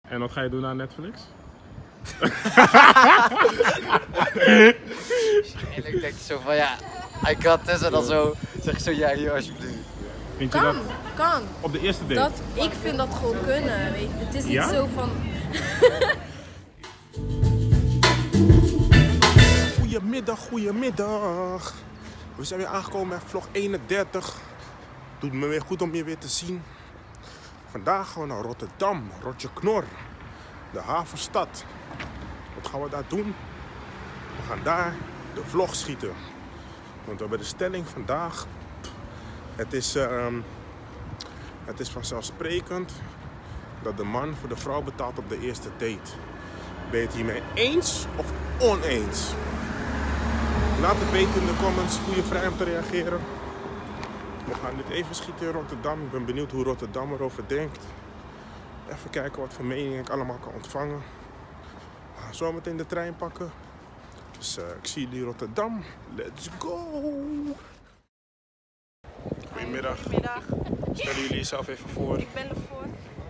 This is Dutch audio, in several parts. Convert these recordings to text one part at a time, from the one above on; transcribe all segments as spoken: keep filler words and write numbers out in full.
En wat ga je doen aan Netflix? En ik denk zo van ja, I got this en dan zo zeg ik zo ja hier alsjeblieft. Vind je Kan, dat kan. op de eerste date? Dat, ik vind dat gewoon kunnen, weet je. Het is niet Ja? zo van... Goedemiddag, goedemiddag. We zijn weer aangekomen bij vlog eenendertig. Doet me weer goed om je weer te zien. Vandaag gaan we naar Rotterdam, Rotje Knor. De havenstad. Wat gaan we daar doen? We gaan daar de vlog schieten. Want we hebben de stelling vandaag. Het is, uh, het is vanzelfsprekend dat de man voor de vrouw betaalt op de eerste date. Ben je het hiermee eens of oneens? Laat het weten in de comments, voel je vrij om te reageren. We gaan dit even schieten in Rotterdam. Ik ben benieuwd hoe Rotterdam erover denkt. Even kijken wat voor meningen ik allemaal kan ontvangen. We gaan zo meteen de trein pakken. Dus uh, ik zie jullie in Rotterdam. Let's go! Goedemiddag. Goedemiddag. Stellen jullie jezelf even voor. Ik ben ervoor.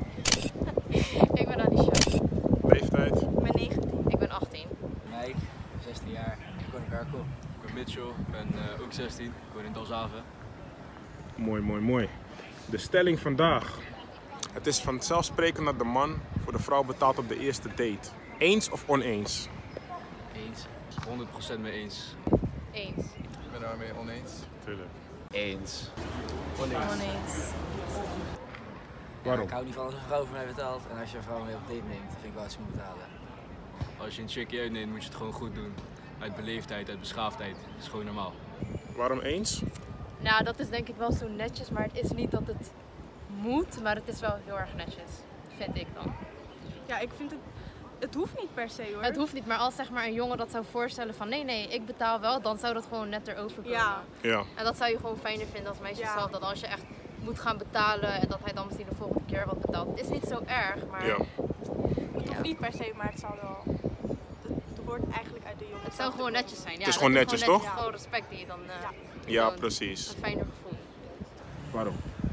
Ik ben Alicia. Leeftijd. Ik ben negentien. Ik ben achttien. Mike, zestien jaar, ik woon in Berkel. Ik ben Mitchell, ik ben uh, ook zestien, ik woon in Delfshaven. Mooi, mooi, mooi. De stelling vandaag. Het is vanzelfsprekend dat de man voor de vrouw betaalt op de eerste date. Eens of oneens? Eens. honderd procent mee eens. Eens. Ik ben daarmee oneens. Tuurlijk. Eens. Oneens. Waarom? Ik hou niet van als een vrouw voor mij betaalt en als je een vrouw mee op date neemt, vind ik wel dat ze moet betalen. Als je een chickie uitneemt moet je het gewoon goed doen. Uit beleefdheid, uit beschaafdheid. Dat is gewoon normaal. Waarom eens? Nou, dat is denk ik wel zo netjes, maar het is niet dat het moet, maar het is wel heel erg netjes. Vind ik dan. Ja, ik vind het... Het hoeft niet per se hoor. Het hoeft niet, maar als zeg maar een jongen dat zou voorstellen van nee, nee, ik betaal wel, dan zou dat gewoon net erover komen. Ja. Ja. En dat zou je gewoon fijner vinden als meisje Ja. zelf, dat als je echt moet gaan betalen en dat hij dan misschien de volgende keer wat betaalt. Het is niet zo erg, maar Ja. Het hoeft niet per se, maar het zou wel... Het hoort eigenlijk uit de jongen. het zou gewoon netjes zijn. Ja, Het is dat gewoon netjes, toch? Ja. Gewoon respect die je dan uh, Ja. Ja, gewoon precies. een fijner gevoel. Waarom?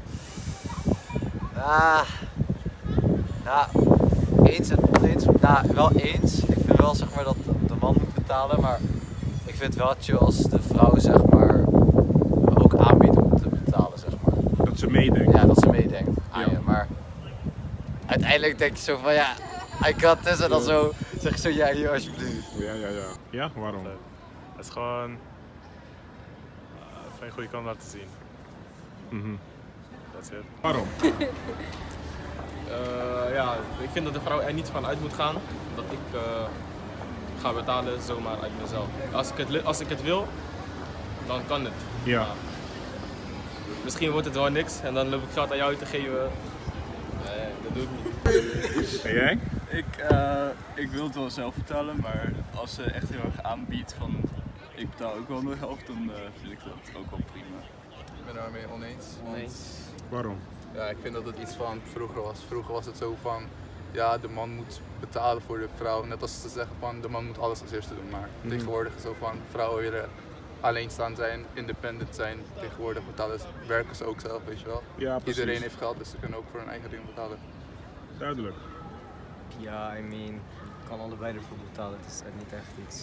Ah, nou, eens en oneens. Nou, wel eens. Ik vind wel zeg maar dat de man moet betalen, maar ik vind het wel chill als de vrouw zeg maar ook aanbiedt om te betalen zeg maar. Dat ze meedenkt. Ja, dat ze meedenkt aan Ja. je, maar uiteindelijk denk je zo van ja, I got this en dan zo zeg je zo ja hier alsjeblieft. Ja, ja, ja. Ja, waarom? Het is gewoon uh, van een goede kant laten zien. Mhm. Dat is het. Waarom? Uh, ja, ik vind dat de vrouw er niet van uit moet gaan dat ik uh, ga betalen zomaar uit mezelf. Als ik, het, als ik het wil, dan kan het. Ja. Maar misschien wordt het wel niks en dan loop ik geld aan jou te geven. Nee, dat doe ik niet. En jij? Ik, uh, ik wil het wel zelf betalen, maar als ze echt heel erg aanbiedt van ik betaal ook wel de helft, dan uh, vind ik dat ook wel prima. Ik ben daarmee oneens. Oneens. Waarom? Ja, ik vind dat het iets van vroeger was. Vroeger was het zo van, ja, de man moet betalen voor de vrouw. Net als ze zeggen van, de man moet alles als eerste doen. Maar Mhm. tegenwoordig is het zo van, vrouwen willen alleenstaand zijn, independent zijn. Tegenwoordig betalen ze, werken ze ook zelf, weet je wel. Ja, precies. Iedereen heeft geld, dus ze kunnen ook voor hun eigen dingen betalen. Duidelijk. Ja, I mean, ik kan allebei ervoor betalen. Het is niet echt iets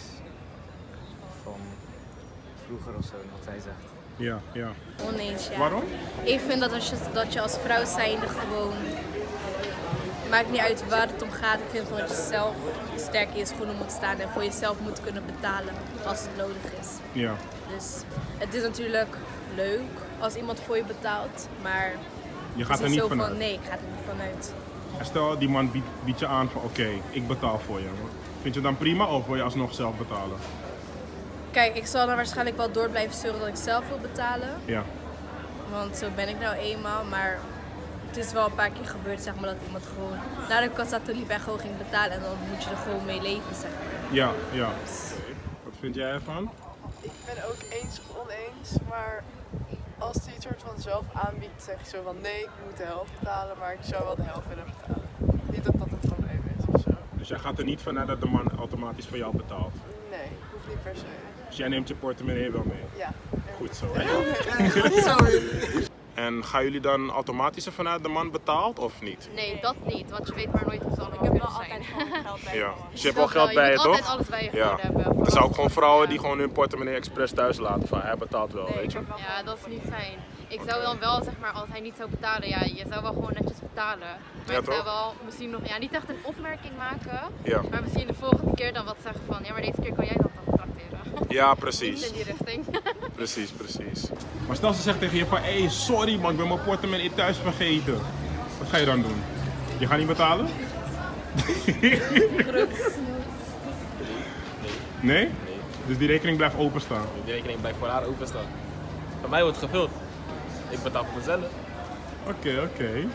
van vroeger of zo, wat hij zegt. Ja, ja. Oneens, ja. Waarom? Ik vind dat als je, dat je als vrouw zijnde gewoon... Maakt niet uit waar het om gaat. Ik vind gewoon dat je zelf sterk in je schoenen moet staan en voor jezelf moet kunnen betalen als het nodig is. Ja. Dus het is natuurlijk leuk als iemand voor je betaalt, maar Je gaat het er is niet zo vanuit. van nee, ik ga er niet vanuit. En stel, die man biedt, biedt je aan van oké, ik betaal voor je. Vind je dan prima of wil je alsnog zelf betalen? Kijk, ik zal dan waarschijnlijk wel door blijven sturen dat ik zelf wil betalen. Ja. Want zo ben ik nou eenmaal, maar het is wel een paar keer gebeurd zeg maar, dat iemand gewoon naar de kassa toe liep en gewoon ging betalen en dan moet je er gewoon mee leven zeg maar. Ja, ja. Wat vind jij ervan? Ik ben ook eens of oneens, maar als hij het soort van zelf aanbiedt, zeg je zo van nee, ik moet de helft betalen, maar ik zou wel de helft willen betalen. Niet dat dat een probleem is of zo. Dus jij gaat er niet vanuit dat de man automatisch voor jou betaalt? Nee, hoeft niet per se. Dus jij neemt je portemonnee wel mee? Ja. Goed zo. Sorry. En gaan jullie dan automatisch ervan uit dat de man betaalt of niet? Nee, dat niet, want je weet maar nooit of ze allemaal kunnen Ja. Dus je hebt wel geld bij je, toch? Je moet altijd alles bij je ja. hebben. Er zijn ook gewoon vrouwen die gewoon hun portemonnee expres thuis laten. Van hij betaalt wel, weet je? Ja, dat is niet fijn. Ik zou dan wel, zeg maar, als hij niet zou betalen, ja, je zou wel gewoon netjes betalen. Maar Ja, ik zou toch? wel misschien nog, ja, niet echt een opmerking maken. Ja. Maar misschien de volgende keer dan wat zeggen van, ja, maar deze keer kan jij dat dan tracteren. Ja, precies. Iets in die richting. Precies, precies. Maar stel ze zegt tegen je van, hé, hey, sorry man, ik ben mijn portemonnee thuis vergeten. Wat ga je dan doen? Je gaat niet betalen? Nee? Dus die rekening blijft openstaan? Die rekening blijft voor haar openstaan. Bij mij wordt gevuld. Ik betaal voor mezelf. Oké, okay, oké. Okay.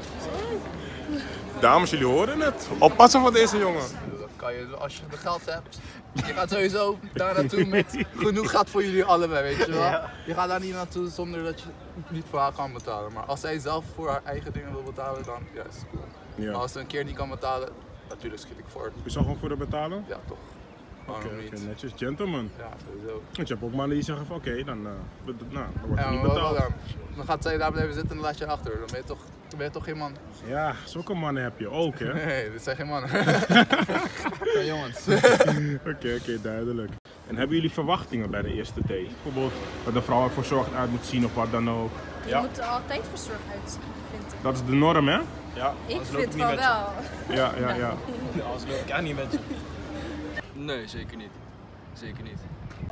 Dames, jullie horen het. Oppassen voor deze jongen. Dat kan je, als je het geld hebt. Je gaat sowieso daar naartoe met genoeg geld voor jullie allebei, weet je wel. Ja. Je gaat daar niet naartoe zonder dat je niet voor haar kan betalen. Maar als zij zelf voor haar eigen dingen wil betalen, dan ja, is het cool. Ja. Maar als ze een keer niet kan betalen, natuurlijk schiet ik voor. Je zal gewoon voor haar betalen? Ja, toch. Oké, okay, okay, netjes. Gentleman. Ja, sowieso. Want je hebt ook mannen die zeggen van oké, okay, dan, uh, nou, dan wordt ja, niet betaald. Dan, dan gaat zij daar blijven zitten en dan laat je achter. Dan ben je toch, dan ben je toch geen man. Ja, zulke mannen heb je ook, hè? Nee, dit zijn geen mannen. Ja, jongens. Oké, oké, okay, okay, duidelijk. En hebben jullie verwachtingen bij de eerste date? Bijvoorbeeld dat de vrouw ervoor zorgt uit moet zien of wat dan ook? Je ja. moet er altijd voor zorg uitzien, vind ik. Dat is de norm, hè? Ja, ik vind van wel. Ja, ja, ja. ja als loop ik echt niet met je. Nee, zeker niet. Zeker niet. Uh,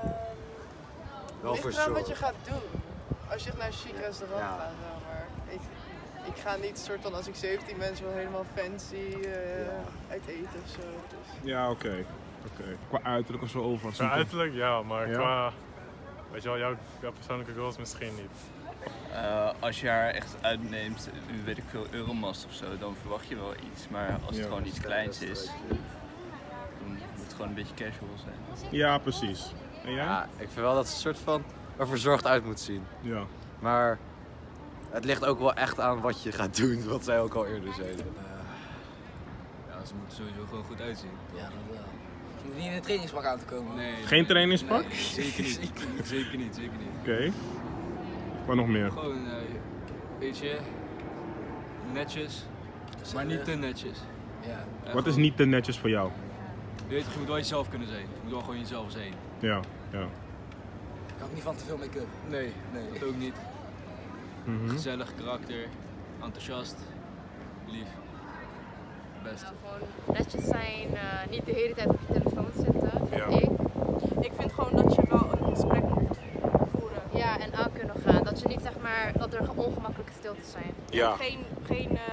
wel voor zorg. Wat je gaat doen. Als je naar een chic restaurant ja. gaat, wel, maar ik, ik ga niet soort van als ik zeventien mensen wel helemaal fancy uh, ja. uit eten of zo. Dus. Ja, oké. Okay. Okay. Qua uiterlijk of zo over? Qua uiterlijk ja, maar ja? qua, weet je wel, jouw, jouw persoonlijke goals misschien niet. Uh, als je haar echt uitneemt, weet ik veel, Euromast of zo, dan verwacht je wel iets. Maar als het ja, gewoon iets kleins is, dan moet het gewoon een beetje casual zijn. Ja, precies. En jij? Ja, ik vind wel dat ze een soort van er verzorgd uit moet zien. Ja. Maar het ligt ook wel echt aan wat je gaat doen, wat zij ook al eerder zeiden. Uh, ja, ze moeten sowieso gewoon goed uitzien. Ja, dat wel. Je hoeft niet in een trainingspak aan te komen. Nee. Geen nee, trainingspak? Nee, zeker niet. zeker niet, zeker niet. Zeker niet. Oké. Okay. Wat nog meer? Gewoon, uh, weet je, netjes, maar niet te netjes. Ja. Uh, Wat gewoon, is niet te netjes voor jou? Je weet, je moet wel jezelf kunnen zijn. Je moet wel gewoon jezelf zijn. Ja, ja. Ik hou niet van te veel make-up. Nee, nee, dat ook niet. Mm-hmm. Gezellig karakter, enthousiast, lief. Best. Ja, gewoon netjes zijn, uh, niet de hele tijd op je telefoon zitten, vind ja. ik. Ik vind gewoon dat je wel een gesprek moet voeren. Ja, en aan kunnen gaan. Dat je niet zeg maar, dat er ongemakkelijke stiltes zijn. Ja. Geen, geen uh,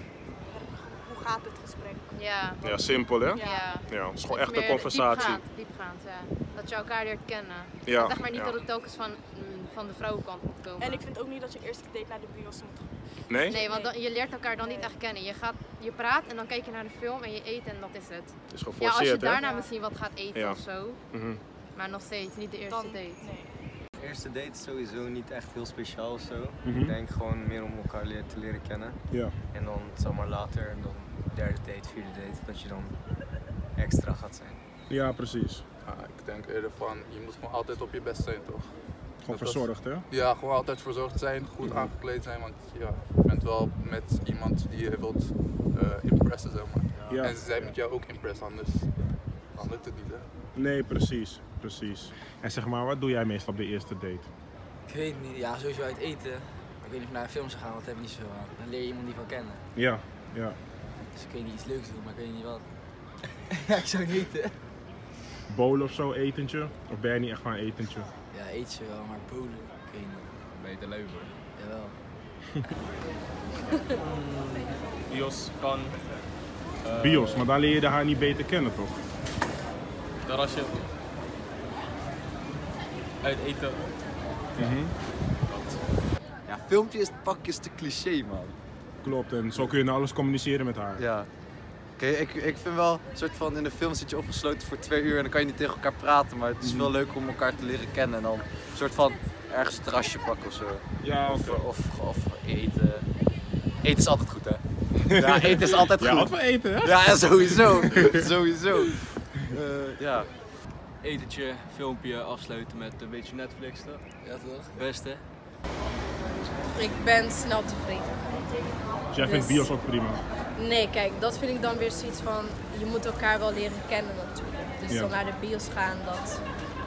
hoe gaat het gesprek? Ja. Ja, simpel hè? Ja. Ja, het is gewoon echt een conversatie. Diepgaand, diepgaand, ja. Dat je elkaar leert kennen. Ja. Zeg maar niet ja. dat het telkens van, van de vrouwenkant moet komen. En ik vind ook niet dat je eerst date naar de bios moet. Nee? Nee, want dan, je leert elkaar dan niet echt kennen. Je, gaat, je praat en dan kijk je naar de film en je eet en dat is het. Het is geforceerd, ja, als je hè? daarna misschien wat gaat eten ja. of zo. Mm-hmm. Maar nog steeds niet de eerste dan, date. Nee. De eerste date is sowieso niet echt heel speciaal of zo. Mm-hmm. Ik denk gewoon meer om elkaar leer, te leren kennen. Ja. En dan zomaar later, en dan derde date, vierde date, dat je dan extra gaat zijn. Ja, precies. Ja, ik denk eerder van, je moet gewoon altijd op je best zijn, toch? Gewoon verzorgd, hè? Ja, gewoon altijd verzorgd zijn, goed mm-hmm. aangekleed zijn, want ja, je bent wel met iemand die je wilt uh, impressen, zeg maar. Ja. En zij moet jou ook impressen, anders, anders lukt het niet, hè? Nee, precies, precies. En zeg maar, wat doe jij meestal op de eerste date? Ik weet niet, ja, sowieso uit eten. Ik weet niet of ik naar een film zou gaan, want daar heb ik niet zoveel aan. Dan leer je iemand niet van kennen. Ja, ja. Dus ik weet niet iets leuks doen, maar ik weet niet wat. Ja, ik zou niet eten. Bowlen of zo, etentje? Of ben jij niet echt van etentje? Ja, eet je wel, maar bowlen, ik weet niet. Ben je te lui voor? Jawel. Bios kan. Uh, Bios, maar dan leer je haar niet beter kennen, toch? Daar als je uit eten. Mm-hmm. Ja, filmpjes pakken is te cliché, man. Klopt, en zo kun je nou alles communiceren met haar. Ja. Oké, okay, ik, ik vind wel een soort van in de film zit je opgesloten voor twee uur en dan kan je niet tegen elkaar praten, maar het is veel leuker om elkaar te leren kennen en dan een soort van ergens een terrasje pakken of zo. Ja, of, okay. of, of, of eten. Eten is altijd goed, hè? Ja, eten is altijd goed. Ja, wat voor eten, hè? Ja, sowieso. Sowieso. Uh, ja. Etentje, filmpje, afsluiten met een beetje Netflix, toch? Ja, toch? Beste. Ik ben snel tevreden. Dus jij vindt dus... bios ook prima? Nee, kijk, dat vind ik dan weer zoiets van, je moet elkaar wel leren kennen natuurlijk. Dus Ja. dan naar de bios gaan, dat...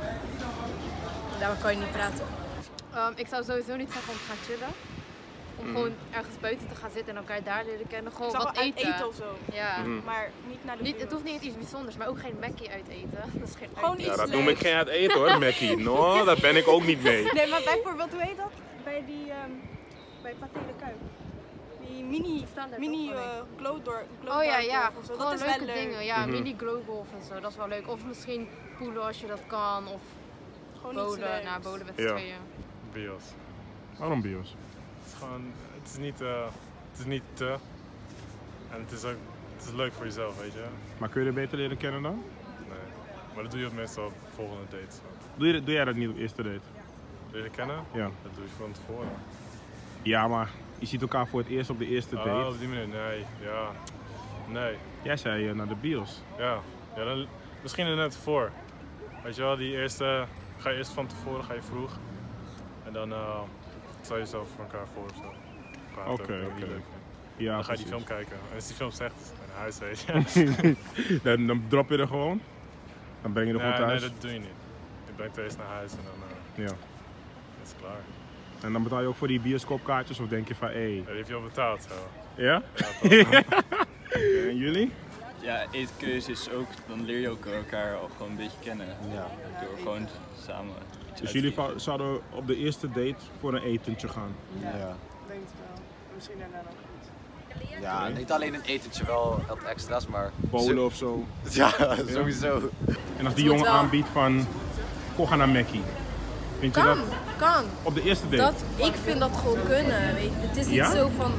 Daar kan je niet praten. Um, ik zou sowieso niet zeggen om te gaan chillen. Om Mm. gewoon ergens buiten te gaan zitten en elkaar daar leren kennen. Gewoon Ik zou wat wel uit eten. eten of zo. Ja. Mm. Maar niet naar de Niet, het bios. hoeft niet iets bijzonders, maar ook geen Mackie uit eten. Dat is geen Gewoon uit Ja, iets dat noem ik leuks. geen uit eten hoor, Mackie. No, daar ben ik ook niet mee. Nee, maar bijvoorbeeld, hoe heet dat? Bij die, ehm bij Pathé de Kuip. Die mini, mini uh, glowdor, Oh ja, ja. of zo. Gewoon Dat is leuke wel leuk. dingen. Ja, Mhm. mini glowgolf en zo. Dat is wel leuk. Of misschien poelen als je dat kan. Of Gewoon iets bowlen, leuks. naar bowlen met z'n Ja. tweeën. Bios. Waarom bios? Het is gewoon, het is niet, uh, het is niet te. En het is ook, het is leuk voor jezelf, weet je. Maar kun je er beter leren kennen dan? Nee. Maar dat doe je op meestal op volgende dates. Zo. Doe, je, doe jij dat niet op eerste date? Leren kennen? Ja. Dat doe je van tevoren. Ja, maar je ziet elkaar voor het eerst op de eerste date. Oh, op die manier, nee. Ja. Nee. Jij zei uh, naar de bios. Ja. Ja dan, misschien er net voor. Weet je wel, die eerste, ga je eerst van tevoren, ga je vroeg. En dan uh, stel je jezelf voor elkaar voor of zo. Praten Oké, over wat je oké. leuk vindt. Ja, dan ga je die precies. film kijken. En als die film zegt, naar huis weet je. dan, dan drop je er gewoon? Dan breng je er nee, gewoon thuis? Nee, dat doe je niet. Je brengt er eerst naar huis en dan uh, Ja. is het klaar. En dan betaal je ook voor die bioscoopkaartjes of denk je van, hé... Hey. Ja, die heb je al betaald zo. Ja? Ja, toch. Oké, en jullie? Ja, eetkeuze is ook, dan leer je ook elkaar al gewoon een beetje kennen. Ja. Door gewoon samen iets Dus uit jullie te eten. va- zouden op de eerste date voor een etentje gaan? Ja, Ja. denk het wel. Misschien daarna nog iets. Ja, niet alleen een etentje, wel wat extra's, maar... Bowlen of zo? Ja, sowieso. En als die Het moet jongen wel- aanbiedt van, kom ga naar Mackie. Vind je Kan, dat kan. op de eerste date? Dat, ik vind dat gewoon kunnen, weet je. Het is niet Ja? zo van...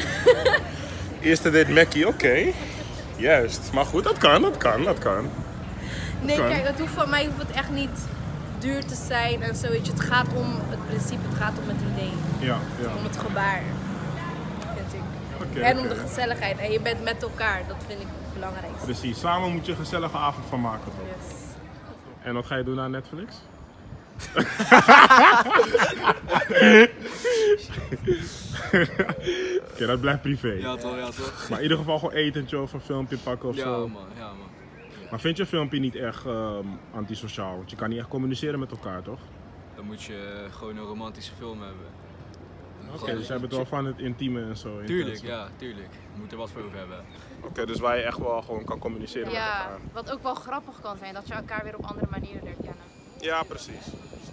Eerste date Mackie, oké. Juist. Maar goed, dat kan, dat kan, dat kan. Nee, Kan. kijk, het hoeft van mij hoeft het echt niet duur te zijn en zo, weet je. Het gaat om het principe, het gaat om het idee. Ja, ja. Om het gebaar, vind ik. Oké, en om oké. de gezelligheid. En je bent met elkaar, dat vind ik het belangrijkste. Precies, samen moet je een gezellige avond van maken toch? Yes. En wat ga je doen aan Netflix? Oké, dat blijft privé. Ja toch, ja toch. Maar in ieder geval gewoon etentje of een filmpje pakken of Ja zo. man, ja man. Maar vind je een filmpje niet echt ehm, antisociaal? Want je kan niet echt communiceren met elkaar, toch? Dan moet je gewoon een romantische film hebben. Oké, dus jij bent wel van het intieme en zo. Tuurlijk, intense. ja, tuurlijk. Je moet er wat voor over hebben. Oké, dus waar je echt wel gewoon kan communiceren met Ja, elkaar. wat ook wel grappig kan zijn, dat je elkaar weer op andere manieren leert kennen. Ja, precies.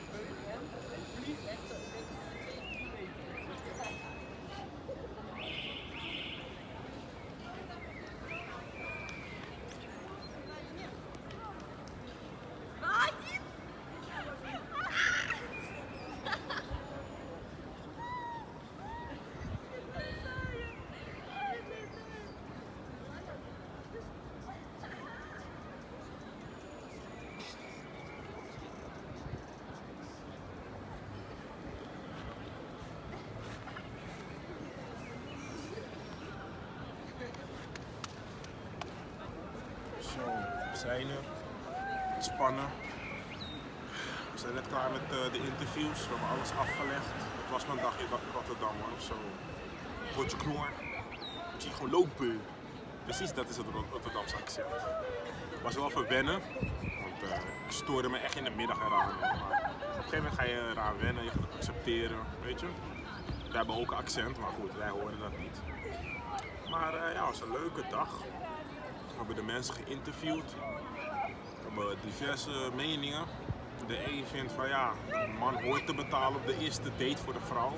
Zo, we zijn er. Spannen. We zijn net klaar met uh, de interviews. We hebben alles afgelegd. Het was mijn dag in Rotterdam hoor. Zo, potje knor. Moet je gewoon lopen. Precies, dat is het Rotterdamse accent. Het was wel even wennen. Want uh, ik stoorde me echt in de middag eraan. Maar op een gegeven moment ga je eraan wennen. Je gaat het accepteren. Weet je. Wij hebben ook een accent, maar goed, wij horen dat niet. Maar uh, ja, het was een leuke dag. We hebben de mensen geïnterviewd. We hebben diverse meningen. De een vindt van ja, een man hoort te betalen op de eerste date voor de vrouw.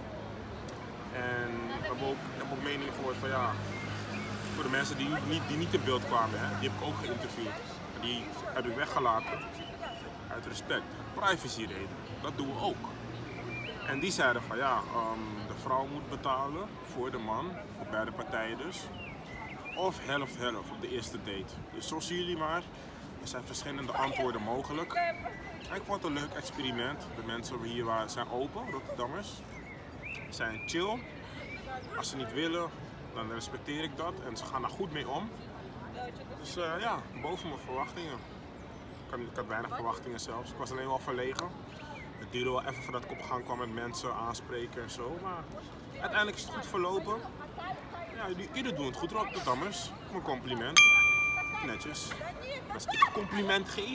En we hebben ook, ik heb ook meningen gehoord van ja, voor de mensen die niet, die niet in beeld kwamen, hè, die heb ik ook geïnterviewd. En die heb ik weggelaten uit respect. Privacyreden, dat doen we ook. En die zeiden van ja, um, de vrouw moet betalen voor de man, voor beide partijen dus. Of helft-helft op de eerste date. Dus zo zien jullie maar, er zijn verschillende antwoorden mogelijk. En ik vond het een leuk experiment. De mensen hier waren, zijn open, Rotterdammers. Ze zijn chill. Als ze niet willen, dan respecteer ik dat. En ze gaan daar goed mee om. Dus uh, ja, boven mijn verwachtingen. Ik had, ik had weinig verwachtingen zelfs. Ik was alleen wel verlegen. Het duurde wel even voordat ik op gang kwam met mensen aanspreken en zo. Maar uiteindelijk is het goed verlopen. Ja, jullie, jullie doen het goed, Rotterdammers. Mijn compliment. Netjes. Als ik een compliment geef,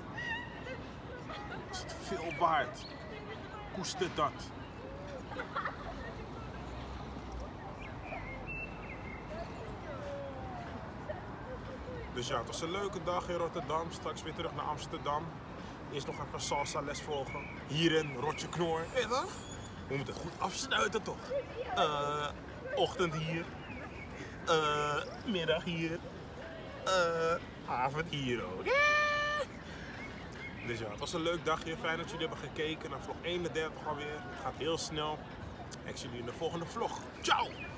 is het veel waard. Koester dat. Dus ja, het was een leuke dag in Rotterdam. Straks weer terug naar Amsterdam. Eerst nog even salsa les volgen. Hier in Rotje Knor. Weet je toch? We moeten het goed afsluiten toch? Uh, ochtend hier. Uh, middag hier. Uh, avond hier ook. Dus ja, het was een leuk dagje. Fijn dat jullie hebben gekeken naar vlog eenendertig alweer. Het gaat heel snel. Ik zie jullie in de volgende vlog. Ciao!